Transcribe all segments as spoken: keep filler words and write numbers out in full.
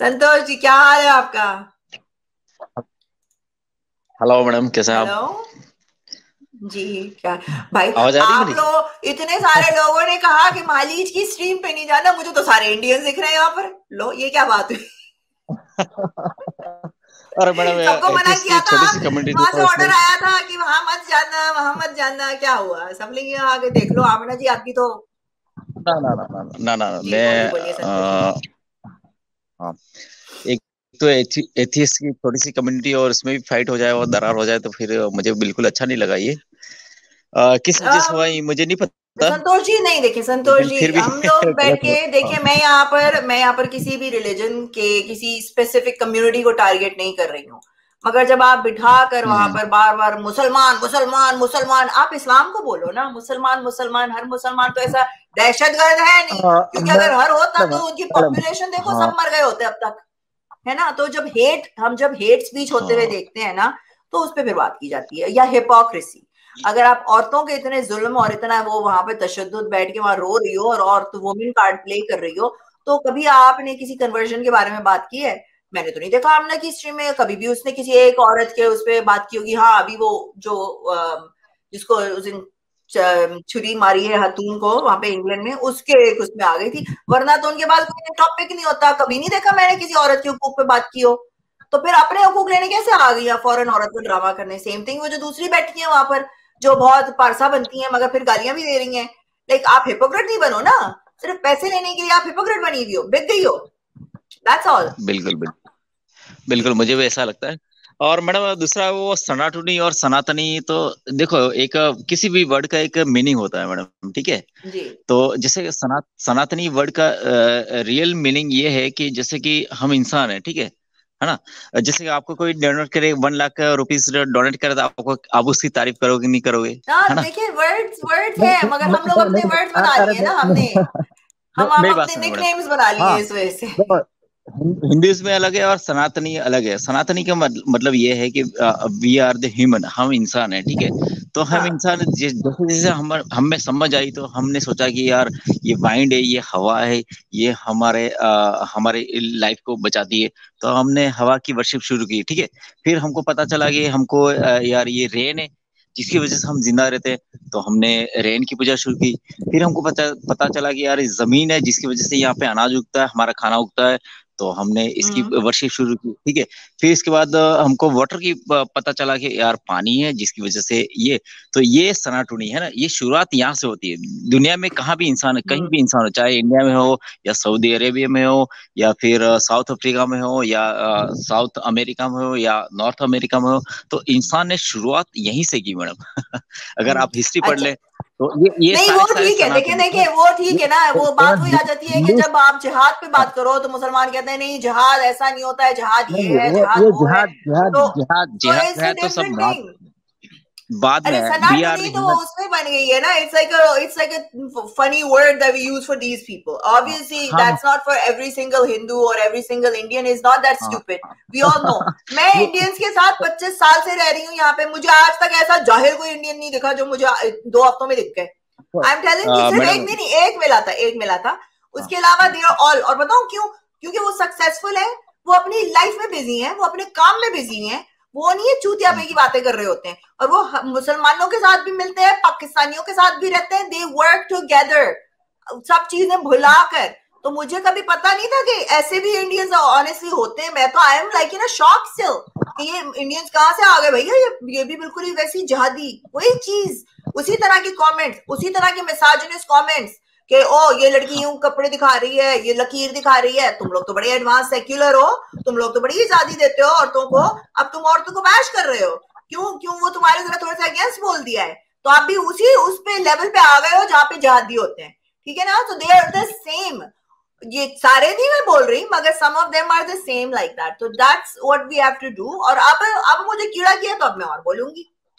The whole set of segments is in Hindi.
संतोष जी, क्या हाल है आपका? हेलो मैडम, कैसे हैं आप? हेलो जी। क्या भाई, आवाज आ रही है आप मेरी? लोग इतने सारे लोगों ने कहा कि मालीज की स्ट्रीम पे नहीं जाना, मुझे तो सारे इंडियंस दिख रहे हैं यहाँ पर। लो, ये क्या बात हुई? अरे मैडम, सबको मना एथियस्ट किया की था, छोटी सी कम्युनिटी थी वहां से तो ऑर्डर इसलिए। आया था कि वहां मत जाना, वहां मत जाना। क्या हुआ? सब लोग यहाँ आके देख लो। आमना जी आपकी तो। ना ना ना ना ना ना ना, जी बोलिए मैं बोलिए संतोष जी। अ, हाँ, एक तो एथि, एथियस्ट की छोटी सी कम्युनिटी और इसमें भी फाइट हो जाए और दरार हो जाए तो फिर मुझे बिल्कुल अच्छा नहीं लगा ये। अ, किस वजह से हुआ अम, ये मुझे नहीं पता। संतोष जी, नहीं देखिए संतोष लेकिन जी, फिर भी हम लोग बैठ गलत के हुआ। हाँ। देखिए, मैं यहाँ पर मैं यहाँ पर किसी भी रिलीजन के किसी स्पेसिफिक कम्युनिटी को टारगेट नहीं कर रही हूँ। मगर जब आप बिठा कर वहां हम्म। पर बार बार मुसलमान मुसलमान मुसलमान, आप इस्लाम को बोलो ना, मुसलमान मुसलमान, हर मुसलमान तो ऐसा दहशतगर्द है नहीं। अ, क्योंकि मैं अगर हर होता मैडम तो उनकी मैडम, पॉपुलेशन देखो, हाँ सब मर गए होते अब तक। है ना? तो जब हेट हम जब हेट स्पीच होते हुए हाँ। देखते हैं ना, तो उस पर फिर बात की जाती है, या हिपोक्रेसी। अगर आप औरतों के इतने जुल्म और इतना वो वहां पे तशद्दुद बैठ के वहां रो रही हो और औरत वुमेन कार्ड प्ले कर रही हो, तो कभी आपने किसी कन्वर्जन के बारे में बात की है? मैंने तो नहीं देखा आमना की स्ट्रीम में कभी भी उसने किसी एक औरत के उस पर बात की होगी। हाँ, अभी वो जो अ, जिसको उस दिन च- छुरी मारी है हतून को वहां पे इंग्लैंड में, उसके एक उसमें आ गई थी। वरना तो उनके पास कोई टॉपिक नहीं होता। कभी नहीं देखा मैंने किसी औरत के हकूक पे बात की हो। तो फिर अपने हकूक लेने कैसे आ गई है फॉरेन औरत को ड्रामा करने? सेम थिंग वो जो दूसरी बैठी है वहां पर, जो बहुत पारसा बनती हैं मगर फिर गालियां भी दे रही हैं। लाइक, आप हिपोक्रेट नहीं बनो ना। सिर्फ पैसे लेने के लिए आप हिपोक्रेट बनी हुई हो, बिक गई हो। That's all. बिल्कुल बिल्कुल। बिल्कुल मुझे भी ऐसा लगता है। और मैडम दूसरा वो सनातनी और सनातनी तो देखो, एक किसी भी वर्ड का एक मीनिंग होता है मैडम, ठीक है। जी तो जैसे सना सनातनी वर्ड का रियल मीनिंग ये है कि जैसे कि हम इंसान हैं, ठीक है है ना। जैसे कि आपको कोई डोनेट करे, वन लाख रुपीस डोनेट करे तो आपको आप उसकी तारीफ करोगे नहीं करोगे? है हाँ, ना। देखिए वर्ड्स वर्ड्स नहीं है, मगर नहीं हम लोग नहीं अपने नहीं, वर्ड्स अरे बना अरे लिए ना नहीं हमने। नहीं, हम नहीं, हम मेरी बात अपने सुनो मैडम। निकनेम्स बना लिए हाँ, इस वजह से। देखो, हिंदुइज्म में अलग है और सनातनी अलग है। सनातनी का मत- मतलब ये है कि वी आर द ह्यूमन, हम इंसान हैं, ठीक है। तो हम हाँ। इंसान जिस- जैसे जैसे हम हम में समझ आई तो हमने सोचा कि यार ये वाइंड है, ये हवा है, ये हमारे अ, हमारे लाइफ को बचाती है। तो हमने हवा की वर्शिप शुरू की, ठीक है। फिर हमको पता चला कि हमको अ, यार ये रेन है जिसकी वजह से हम जिंदा रहते हैं, तो हमने रेन की पूजा शुरू की। फिर हमको पता पता चला कि यार ये जमीन है जिसकी वजह से यहाँ पे अनाज उगता है, हमारा खाना उगता है, तो हमने इसकी हम्म वर्शिप शुरू की, ठीक है। फिर इसके बाद अ, हमको वाटर की प- पता चला कि यार पानी है जिसकी वजह से ये, तो ये सनाटुनी है ना, ये शुरुआत यहाँ से होती है। दुनिया में कहाँ भी इंसान कहीं हम्म भी इंसान हो, चाहे इंडिया में हो या सऊदी अरेबिया में हो या फिर अ, साउथ अफ्रीका में हो या अ, साउथ अमेरिका में हो या नॉर्थ अमेरिका में हो, तो इंसान ने शुरुआत यहीं से की मैडम। अगर हम्म। आप हिस्ट्री पढ़ अच्छा, ले तो ये ये नहीं वो सारे सारे ठीक है, देखें सनातन देखें वो ठीक है ना। वो बात वही इवन आ जाती है कि हिंदू। जब आप जिहाद पे बात करो तो मुसलमान कहते हैं नहीं, जिहाद ऐसा नहीं होता है, जिहाद ये नहीं, है, वो जिहाद ये वो है। जिहाद जिहाद तो जिहाद तो जिहाद इट्स अ है तो सब डिफरेंट बाद थिंग। बाद में अरे है। वी आर सनातनी द तो वो ह्यूमन। उसमें बन गई है ना। It's like it's like a funny word that we use for these people. Obviously हम that's not for every single Hindu और every single Indian is not that हाँ स्टूपिड। हाँ। We all know. मैं वो इंडियंस के साथ पच्चीस साल से रह रही हूँ यहाँ पे, मुझे आज तक ऐसा जाहिर कोई इंडियन नहीं दिखा जो मुझे दो हफ्तों में दिख गए। तो, I am telling you, uh, सिर्फ एक मैडम। भी नहीं, एक मिला था, एक मिला था। हाँ उसके अलावा हाँ दे आर ऑल। और बताऊं क्यों? क्योंकि वो सक्सेसफुल है, वो अपनी लाइफ में बिजी है, वो अपने काम में बिजी है। वो नहीं है चूतिया पे की बातें कर रहे होते हैं। और वो मुसलमानों के साथ भी मिलते हैं, पाकिस्तानियों के साथ भी रहते हैं, दे वर्क टुगेदर, सब चीजें भुलाकर। तो मुझे कभी पता नहीं था कि ऐसे भी इंडियंस ऑनेस्टली होते हैं। मैं तो I am like in a shock still कि ये इंडियंस कहाँ से आ गए भैया। ये ये भी बिल्कुल ही वैसी जहादी वही चीज, उसी तरह के कमेंट्स, उसी तरह के मिसाजिनिस्ट कमेंट्स कि ओ ये लड़की हाँ यूं कपड़े दिखा रही है, ये लकीर दिखा रही है, तुम लोग तो बड़े एडवांस सेक्युलर हो, तुम लोग तो बड़ी आजादी देते हो औरतों को, अब तुम औरतों को बैश कर रहे हो। क्यों क्यों वो तुम्हारे जरा थोड़ा सा अगेंस्ट बोल दिया है, तो आप भी उसी उस पे लेवल पे आ गए हो जहाँ पे जहादी होते हैं। ठीक है ना? तो दे आर द सेम। ये सारे नहीं मैं बोल रही, मगर some of them are the same like that. तो that's what we have to do. और अब अब मुझे कीड़ा किया तो अब मैं और बोलूंगी।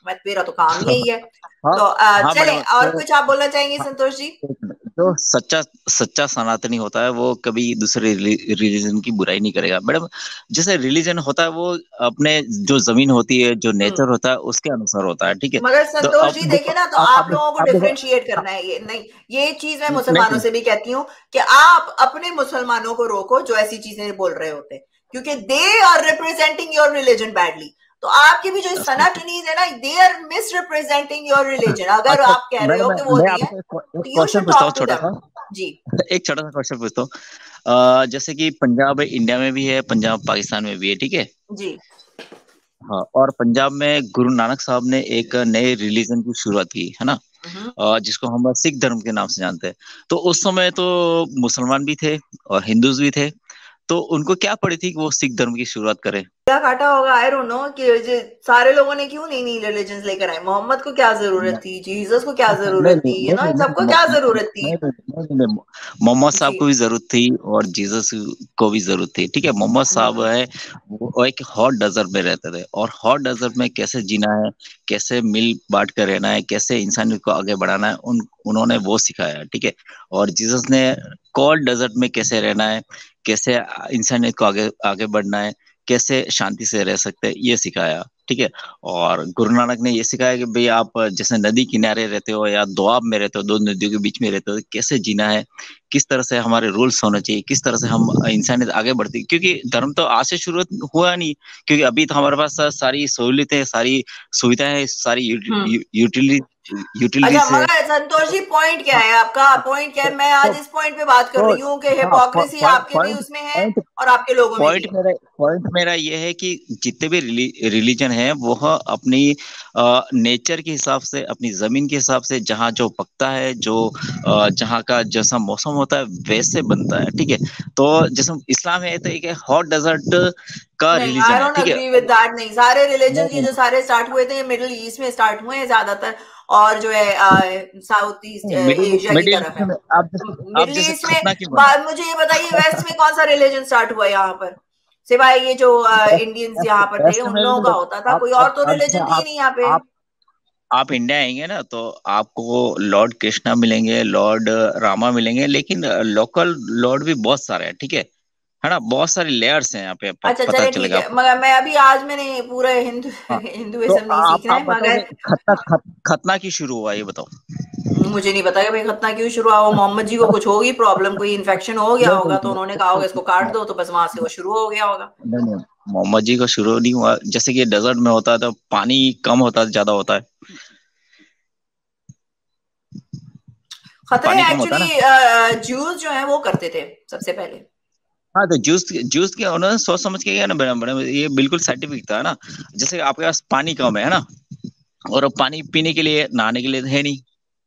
मेरा तो काम यही है। हाँ, तो हाँ चले, मैडम, और तो कुछ आप बोलना चाहेंगे संतोष जी? जो सच्चा सच्चा सनातनी होता है वो कभी दूसरे रिलीजन की बुराई नहीं करेगा मैडम। जैसे रिलीजन होता है वो अपने जो जमीन होती है, जो नेचर होता है, उसके अनुसार होता है, ठीक है। मगर तो संतोष अब जी देखो, देखिए ना, तो आप आप आप लोगों को आप देखो, डिफरेंशिएट करना है, ये नहीं, ये चीज मैं नहीं मुसलमानों नहीं से भी कहती हूँ कि आप अपने मुसलमानों को रोको जो ऐसी चीजें बोल रहे होते हैं, क्योंकि they are representing your religion badly. तो आपके भी जो सनातनीज है ना, they are misrepresenting your religion. अगर अच्छा आप कह रहे मैडम, हो मैं, कि वो मैं नहीं है, आपसे एक तो यू क्वेश्चन शुड पूछता हूँ टॉक टू छोटा देम। सा। जी एक छोटा सा क्वेश्चन पूछता हूँ। अ, जैसे कि पंजाब इंडिया में भी है, पंजाब पाकिस्तान में भी है, ठीक है। जी हाँ, और पंजाब में गुरु नानक साहब ने एक नए रिलीजन की शुरुआत की है ना, हम्म। अ, जिसको हम सिख धर्म के नाम से जानते हैं। तो उस समय तो मुसलमान भी थे और हिंदूज भी थे, तो उनको क्या पड़ी थी कि वो सिख धर्म की शुरुआत करें। क्या काटा होगा, आई डोंट नो, कि जे- सारे लोगों ने क्यों नहीं नहीं रिलीजन्स लेकर आए? मोहम्मद को क्या जरूरत थी? जीसस को क्या नहीं जरूरत नहीं थी? यू नहीं नो, नहीं इन नहीं सबको मो- क्या मो- जरूरत थी? नहीं नहीं नहीं नहीं, मो- मोहम्मद साहब जी। को भी जरूरत थी और जीसस को भी जरूरत थी, ठीक है। मोहम्मद साहब हम्म। है, वो एक हॉट डेजर्ट में रहते थे, और हॉट डेजर्ट में कैसे जीना है, कैसे मिल बांट कर रहना है, कैसे इंसानियत को आगे बढ़ाना है, उन उन्होंने वो सिखाया, ठीक है। और जीसस ने कोल्ड डेजर्ट में कैसे रहना है, कैसे इंसानियत को आगे आगे बढ़ना है, कैसे शांति से रह सकते हैं, ये सिखाया, ठीक है। और गुरु नानक ने ये सिखाया कि भाई आप जैसे नदी किनारे रहते हो या दोआब में रहते हो, दो नदियों के बीच में रहते हो, कैसे जीना है, किस तरह से हमारे रूल्स होने चाहिए, किस तरह से हम इंसानियत आगे बढ़ती, क्योंकि धर्म तो आज से शुरू हुआ नहीं, क्योंकि अभी तो हमारे पास सारी सहूलियतें, सारी सुविधाएं, सारी हम्म। यूटिलिटी अच्छा, यूटिलिटीज है। मगर संतोष जी पॉइंट क्या है आपका? पॉइंट क्या है? मैं तो आज इस पॉइंट पे बात कर तो रही हूँ कि हाँ, हिपोक्रेसी आपके भी पॉइंट उसमें है पॉइंट और आपके लोगों में भी पॉइंट है। मेरा पॉइंट मेरा ये है कि जितने भी रिली, रिलीजन है वो अपनी नेचर के हिसाब से, अपनी जमीन के हिसाब से, जहाँ जो पकता है, जो अ, जहाँ का जैसा मौसम होता है वैसे बनता है, ठीक है। तो जैसे इस्लाम है तो एक हॉट डेजर्ट का नहीं, आई रिलीजन है, डोंट ठीक है। Agree with that. नहीं, सारे रिलीजन नहीं ये जो नहीं सारे स्टार्ट हुए थे, ये मिडिल ईस्ट में स्टार्ट हुए हैं ज्यादातर, और जो है साउथ ईस्ट नहीं, मिडिल एशिया की मिडिल तरफ ईस्ट है। में आप जैसे आप मिडिल जैसे ईस्ट में खतना क्यों बना। बा- मुझे ये बताइए, वेस्ट में कौन सा रिलीजन स्टार्ट हुआ यहाँ पर? सिवाय ये जो वेस्ट इंडियंस वेस्ट यहाँ पर थे, वेस्ट उन में लोगों भी का देख, होता था, आप कोई और आप तो आप जैसे रिलीजन थे ही आप नहीं यहाँ पे। आप आप इंडिया आएंगे ना तो आपको लॉर्ड कृष्णा मिलेंगे, लॉर्ड रामा मिलेंगे, लेकिन लोकल लॉर्ड भी बहुत सारे हैं, ठीक है है ना। बहुत सारी लेयर्स हैं यहाँ पे, प, अच्छा पता चले, ठीक चलेगा है, आपको। मगर मैं अभी आज मैंने पूरा हिंदू हाँ, तो हिंदुइज्म नहीं आप सीखना आप है, बताओगे मगर खतना खत, खतना की शुरू हुआ, ये बताओ। मुझे नहीं पता कि भाई खतना क्यों शुरू हुआ। वो मोहम्मद जी को कुछ होगी प्रॉब्लम, कोई इन्फेक्शन हो गया नहीं होगा, नहीं तो नहीं उन्होंने कहा होगा इसको काट नहीं दो, तो बस वहां से वो शुरू हो गया होगा। नहीं, नहीं, मोहम्मद जी का शुरू नहीं हुआ। जैसे कि डेजर्ट में होता है तो पानी कम होता है, ज्यादा होता है, खतरे पानी कम होता है एक्चुअली ना। ज्यूज जो है वो करते थे सबसे पहले। हाँ, तो जूस जूस के उन्होंने सोच समझ के किया ना, बड़ा बड़ा ये बिल्कुल साइंटिफिक था ना। जैसे आपके पास पानी कम है ना, और अब पानी पीने के लिए, नहाने के लिए है नहीं,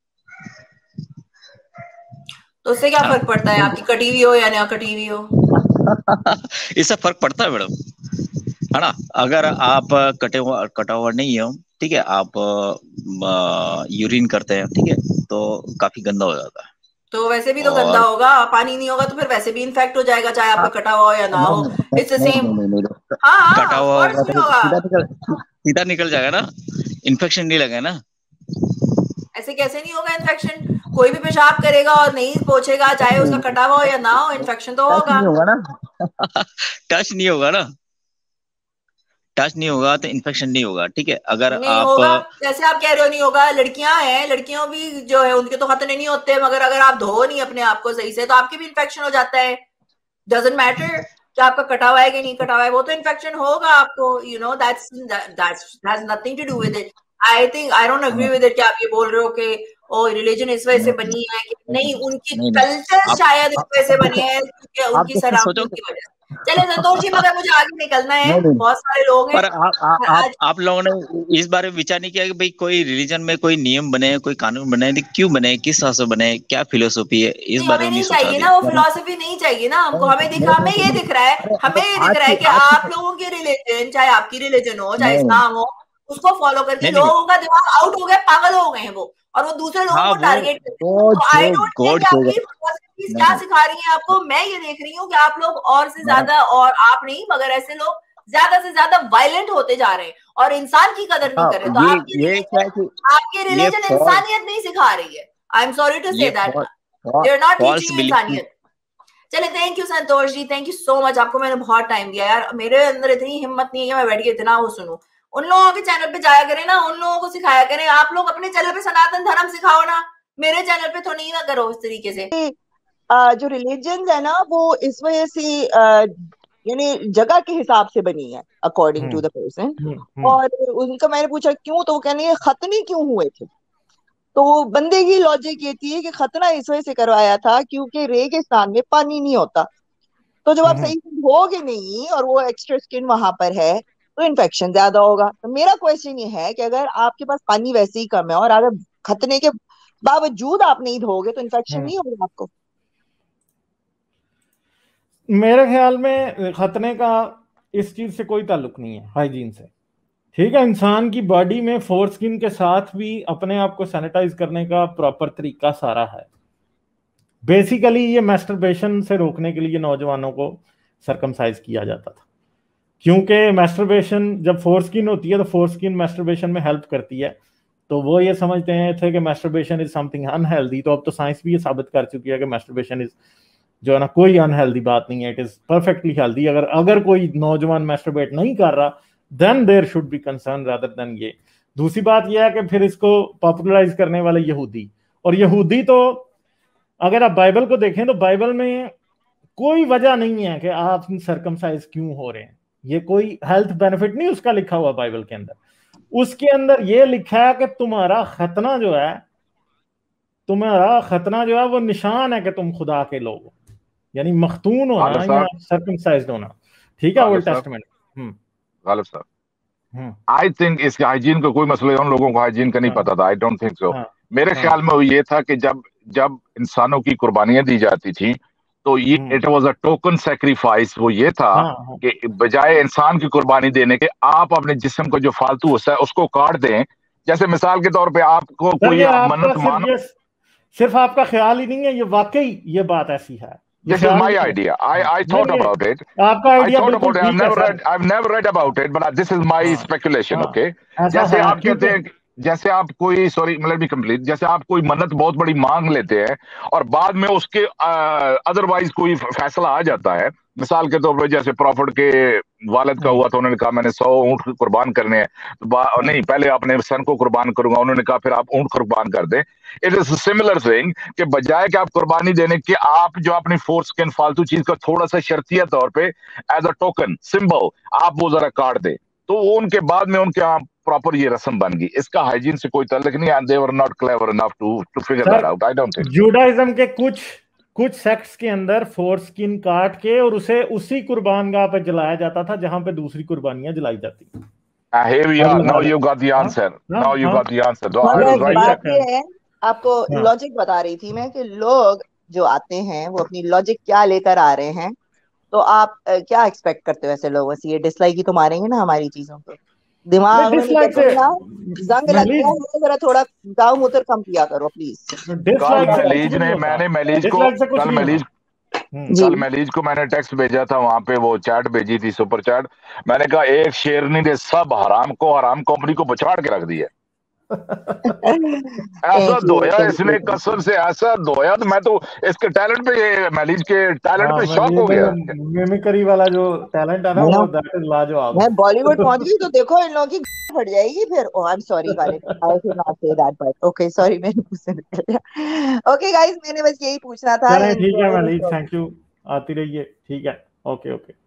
तो उससे क्या है फर्क पड़ता है, ना। आपकी कटी हुई हो या ना कटी हुई हो? इससे फर्क पड़ता है मैडम, है ना। अगर आप कटे हुआ कटा हुआ नहीं हो, ठीक है, आप यूरिन करते हैं, ठीक है, तो काफी गंदा हो जाता है। तो वैसे भी तो गंदा और होगा, पानी नहीं होगा तो फिर वैसे भी इन्फेक्ट हो जाएगा, चाहे आपका हाँ, कटा हुआ हो या ना नहीं हो। नहीं इट्स द नहीं सेम। नहीं नहीं, नहीं, नहीं, हाँ कटा हाँ, ऑफ हुआ कोर्स होगा क्यों तो नहीं होगा। सीधा निकल सीधा निकल जाएगा ना, इन्फेक्शन नहीं लगेगा ना। ऐसे कैसे नहीं होगा इन्फेक्शन? कोई भी पेशाब करेगा और नहीं पोछेगा, चाहे उसका कटा हुआ हो या ना हो, इन्फेक्शन तो टच होगा। नहीं होगा ना। टच नहीं होगा ना, टच नहीं होगा तो इन्फेक्शन नहीं होगा, ठीक है। अगर नहीं आप होगा, जैसे आप कह रहे हो नहीं होगा। लड़कियां हैं, लड़कियों भी जो है उनके तो खतरे नहीं होते, मगर अगर आप धो नहीं अपने आप को सही से, तो आपके भी इन्फेक्शन हो जाता है। डजेंट मैटर कि आपका कटा हुआ है कि नहीं कटा हुआ है, वो तो इन्फेक्शन होगा आपको। You know that's that's has nothing to do with it. I think I don't agree with it कि आप ये बोल रहे हो कि ओ रिलीजन इस वजह से बनी है कि नहीं, उनके नहीं नहीं, कल्चर आप शायद इस आप, वजह से आप बने देखो, हैं, क्योंकि आप उनकी जैसे सराउंडिंग सोचोगे। की वजह से। चले संतोष जी, मगर मुझे आगे निकलना है, नहीं नहीं, बहुत सारे लोग हैं पर आप आप आप आज। आप लोगों ने इस बारे में विचार नहीं किया कि भाई कोई रिलीजन में कोई नियम बने, कोई कानून बने, तो क्यों बने, किस हिसाब से बने, क्या फिलोसफी है, इस नहीं, बारे हमें में नहीं नहीं सोचा चाहिए दिया ना वो मैंने। फिलॉसफी, नहीं चाहिए ना हमको। नहीं हमें दिखा, नहीं हमें ये नहीं, दिख रहा है, अरे हमें अरे ये दिख आज रहा है की कि आज की आप लोगों की रिलीजन, चाहे आपकी रिलीजन हो चाहे नहीं इस्लाम हो, उसको फॉलो करके नहीं नहीं, लोगों का दिमाग आउट हो गया, पागल हो गए हैं वो, और वो दूसरे लोगों हाँ को वो टारगेट करते हैं। वो तो आई जो डोंट केयर गॉड कि कहेगा। आपकी फिलोसफीज नहीं क्या नहीं सिखा रही है आपको। मैं ये देख रही हूँ कि आप लोग और से मैडम, ज्यादा, और आप नहीं मगर ऐसे लोग ज्यादा से ज्यादा वायलेंट होते जा रहे हैं और इंसान की कदर नहीं कर रहे। तो आपकी रिलीजन आपकी रिलीजन इंसानियत नहीं सिखा रही है। I am sorry to say that, they are not teaching इंसानियत। चले, thank you Santosh ji, thank you so much. आपको मैंने बहुत टाइम दिया यार, मेरे अंदर इतनी हिम्मत नहीं है कि मैं बैठ के इतना वो सुनूं। उन लोगों के चैनल पे जाया करें ना, उन लोगों को सिखाया करें। आप लोग अपने चैनल पे सनातन धर्म सिखाओ ना, मेरे चैनल पे तो नहीं ना करो इस तरीके से। आ, जो रिलीजन है ना वो इस वजह से यानी जगह के हिसाब से बनी है अकॉर्डिंग टू द पर्सन। और उनका मैंने पूछा क्यों, तो वो कहने खतने क्यों हुए थे। तो बंदे की लॉजिक ये थी कि खतना इस वजह से करवाया था क्योंकि रेगिस्तान में पानी नहीं होता, तो जब आप सही से धोगे नहीं और वो एक्स्ट्रा स्किन वहां पर है तो इन्फेक्शन ज्यादा होगा। तो मेरा क्वेश्चन ये है कि अगर आपके पास पानी वैसे ही कम है और अगर खतने के बावजूद आप नहीं धोगे तो इन्फेक्शन नहीं होगा आपको। मेरे ख्याल में खतने का इस चीज से कोई ताल्लुक नहीं है, हाइजीन से। ठीक है, इंसान की बॉडी में फोर स्किन के साथ भी अपने आप को सैनिटाइज करने का प्रॉपर तरीका सारा है। बेसिकली ये मैस्टरबेशन से रोकने के लिए नौजवानों को सरकमसाइज किया जाता था, क्योंकि मैस्टरबेशन जब फोर स्किन होती है तो फोर स्किन मैस्टरबेशन में हेल्प करती है। तो वो ये समझते हैं थे कि मैस्टरबेशन इज समथिंग अनहेल्दी। तो अब तो साइंस भी ये साबित कर चुकी है कि मैस्टरबेशन इज जो है ना कोई अनहेल्दी बात नहीं है, इट इज परफेक्टली हेल्दी। अगर अगर कोई नौजवान मैस्टरबेट नहीं कर रहा then there should be concern rather than ये। दूसरी बात यह है कि फिर इसको पॉपुलराइज करने वाले यहूदी, और यहूदी तो अगर आप बाइबल को देखें तो बाइबल में कोई वजह नहीं है कि आप सरकमसाइज क्यों हो रहे हैं। ये कोई हेल्थ बेनिफिट नहीं उसका लिखा हुआ बाइबल के अंदर। उसके अंदर ये लिखा है कि तुम्हारा खतना जो है तुम्हारा खतना जो है वो निशान है कि तुम खुदा के लोग हो, यानी मखतून होना या सर्कमसाइज्ड होना। ठीक है, ओल्ड टेस्टामेंट। हम्म गालिब साहब, आई थिंक इसके हाइजीन का कोई मसला है, उन लोगों को हाइजीन का नहीं पता था। I don't think so. मेरे ख्याल में वो ये था कि जब जब इंसानों की कुर्बानियां दी जाती थी तो ये it was a token sacrifice. वो ये था कि बजाय इंसान की कुर्बानी देने के आप अपने जिस्म को जो फालतू हिस्सा है उसको काट दें। जैसे मिसाल के तौर पे आपको कोई आप मन्नत मानो, सिर्फ आपका ख्याल ही नहीं है, ये वाकई ये बात ऐसी है। This is my idea. I I thought about it. आपका आइडिया बिल्कुल ठीक है। I've never read I've never read about it, but this is my speculation. Okay. जैसे आप कहते हैं, जैसे आप कोई सॉरी मतलब भी कंप्लीट जैसे आप कोई मन्नत बहुत बड़ी मांग लेते हैं और बाद में उसके अदरवाइज कोई फैसला आ जाता है। मिसाल के तौर पर जैसे प्रॉफिट के वालिद का हुआ तो उन्होंने कहा मैंने सौ ऊंट कुर्बान करने हैं, तो नहीं पहले अपने सन को कुर्बान करूंगा। उन्होंने कहा फिर आप ऊंट कुर्बान कर दें। इट इज सिमिलर थिंग कि बजाय कि आप कुर्बानी देने के आप जो अपनी फोर्स के फालतू चीज का थोड़ा सा शर्तिया तौर पे एज अ टोकन सिंबल आप वो जरा काट दे, तो उनके बाद में उनके यहाँ प्रॉपर ये रस्म बन गई। इसका हाइजीन से कोई ताल्लुक नहीं। And they were not clever enough to to figure that out. I don't think Judaism के कुछ कुछ सेक्ट्स के अंदर फोर स्किन काट के और उसे उसी कुर्बानगाह पर जलाया जाता था जहां पे दूसरी कुर्बानियां जलाई जाती थी। Uh, here we are. Now you got the answer. हाँ, Now you हाँ, got the answer. तो हाँ, I was right. बात ये है, आपको लॉजिक बता रही थी मैं कि लोग जो आते हैं वो अपनी लॉजिक क्या लेकर आ रहे हैं। तो आप uh, क्या एक्सपेक्ट करते हो ऐसे लोगों से? ये डिसलाइक ही तो मारेंगे ना हमारी चीजों को। दिमाग में जंग लग गया है, जरा थोड़ा गाँव मूत्र कम किया करो प्लीज। कल मलीज ने मैंने मलीज को कल मलीज कल मलीज को मैंने टेक्स्ट भेजा था, वहां पे वो चैट भेजी थी, सुपर चैट। मैंने कहा एक शेरनी ने सब हराम को हराम कंपनी को बछाड़ के रख दिया। ऐसा धोया इसने कसम से, ऐसा धोया तो मैं तो इसके टैलेंट पे मलीज के टैलेंट पे शॉक हो गया। मिमिक्री वाला जो टैलेंट है ना वो दैट इज लाजवाब। मैं बॉलीवुड पहुंच गई तो देखो इन लोगों की फट जाएगी फिर। Oh I am sorry Ghalib, I should not say that but okay sorry मैंने मुझसे निकल गया। ओके गाइस मैंने बस यही पूछना था। ठीक है मलीज, थैंक यू, आती रहिए। ठीक है, ओके ओके।